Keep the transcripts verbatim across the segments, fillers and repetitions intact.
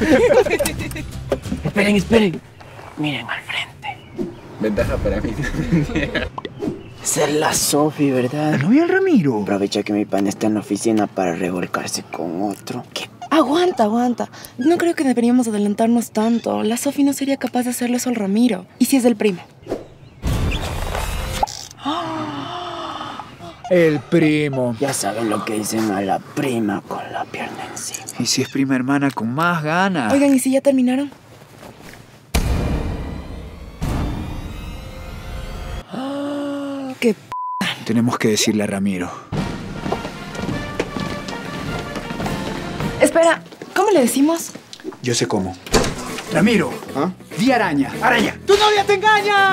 Esperen, esperen. Miren al frente. Ventaja para mí. Esa es la Sofi, ¿verdad? La novia del Ramiro. Aprovecha que mi pan está en la oficina para revolcarse con otro. ¿Qué? Aguanta, aguanta. No creo que deberíamos adelantarnos tanto. La Sofi no sería capaz de hacerle eso al Ramiro. ¿Y si es del primo? El primo. Ya saben lo que dicen a la prima con la pierna encima. Y si es prima hermana, con más ganas. Oigan, ¿y si ya terminaron? ¡Qué p***! Tenemos que decirle a Ramiro. Espera, ¿cómo le decimos? Yo sé cómo. Ramiro, ¿Ah? di araña. ¡Araña! ¡Tu novia te engaña!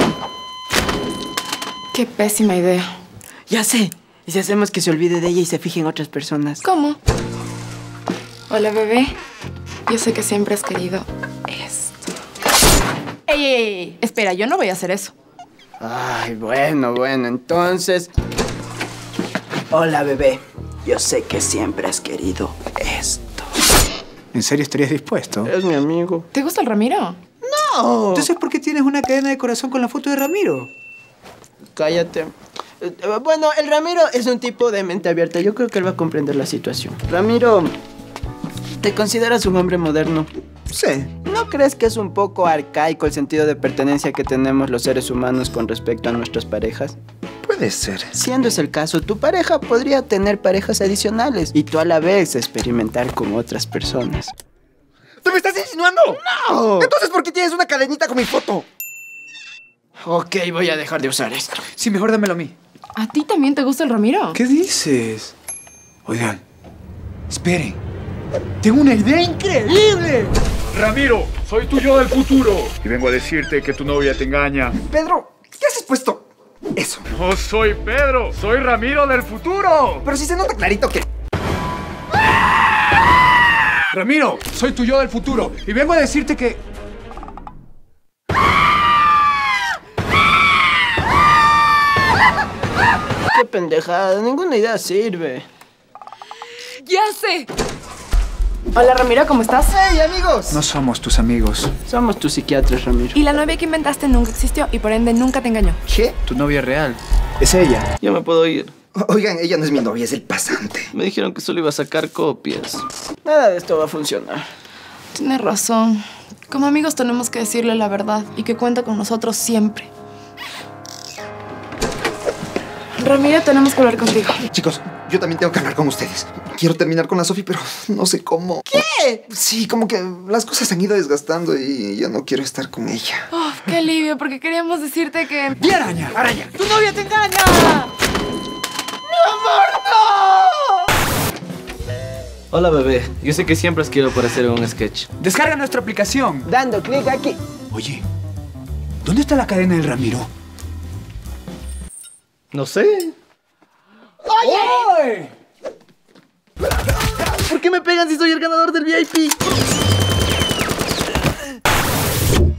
Qué pésima idea. Ya sé. ¿Y si hacemos que se olvide de ella y se fije en otras personas? ¿Cómo? Hola, bebé. Yo sé que siempre has querido esto. ¡Ey, ey, ey! Espera, yo no voy a hacer eso. Ay, bueno, bueno, entonces... Hola, bebé. Yo sé que siempre has querido esto. ¿En serio estarías dispuesto? Es mi amigo. ¿Te gusta el Ramiro? ¡No! Entonces, ¿por qué tienes una cadena de corazón con la foto de Ramiro? Cállate. Eh, Bueno, el Ramiro es un tipo de mente abierta. Yo creo que él va a comprender la situación. Ramiro, ¿te consideras un hombre moderno? Sí. ¿No crees que es un poco arcaico el sentido de pertenencia que tenemos los seres humanos con respecto a nuestras parejas? Puede ser. Siendo ese el caso, tu pareja podría tener parejas adicionales y tú a la vez experimentar con otras personas. ¿Tú me estás insinuando? ¡No! Entonces, ¿por qué tienes una cadenita con mi foto? Ok, voy a dejar de usar esto. Sí, mejor dámelo a mí. ¿A ti también te gusta el Ramiro? ¿Qué dices? Oigan, esperen. ¡Tengo una idea increíble! Ramiro, soy tu yo del futuro y vengo a decirte que tu novia te engaña. Pedro, ¿qué haces puesto? Eso. No soy Pedro, soy Ramiro del futuro. Pero si se nota clarito que... Ramiro, soy tu yo del futuro y vengo a decirte que... ¡Qué pendejada! Ninguna idea sirve. ¡Ya sé! Hola, Ramiro, ¿cómo estás? ¡Hey, amigos! No somos tus amigos. Somos tus psiquiatras, Ramiro. Y la novia que inventaste nunca existió y por ende nunca te engañó. ¿Qué? Tu novia real. Es ella. Ya me puedo ir. Oigan, ella no es mi novia, es el pasante. Me dijeron que solo iba a sacar copias. Nada de esto va a funcionar. Tienes razón. Como amigos tenemos que decirle la verdad y que cuenta con nosotros siempre. Ramiro, tenemos que hablar contigo. Chicos, yo también tengo que hablar con ustedes. Quiero terminar con la Sofi, pero no sé cómo. ¿Qué? Sí, como que las cosas se han ido desgastando y yo no quiero estar con ella. Oh, qué alivio, porque queríamos decirte que... ¡Di araña! ¡Araña! ¡Tu novia te engaña! Hola, bebé. Yo sé que siempre has querido aparecer en un sketch. Descarga nuestra aplicación. Dando clic aquí. Oye, ¿dónde está la cadena del Ramiro? No sé. ¡Oye! ¿Por qué me pegan si soy el ganador del V I P?